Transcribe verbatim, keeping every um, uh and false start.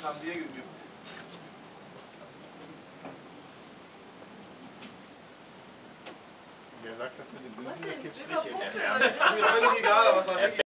haben wir geübt. Wer sagt das mit dem Üben? Was Das denn? gibt Striche. Striche. Ist mir völlig egal, aber was war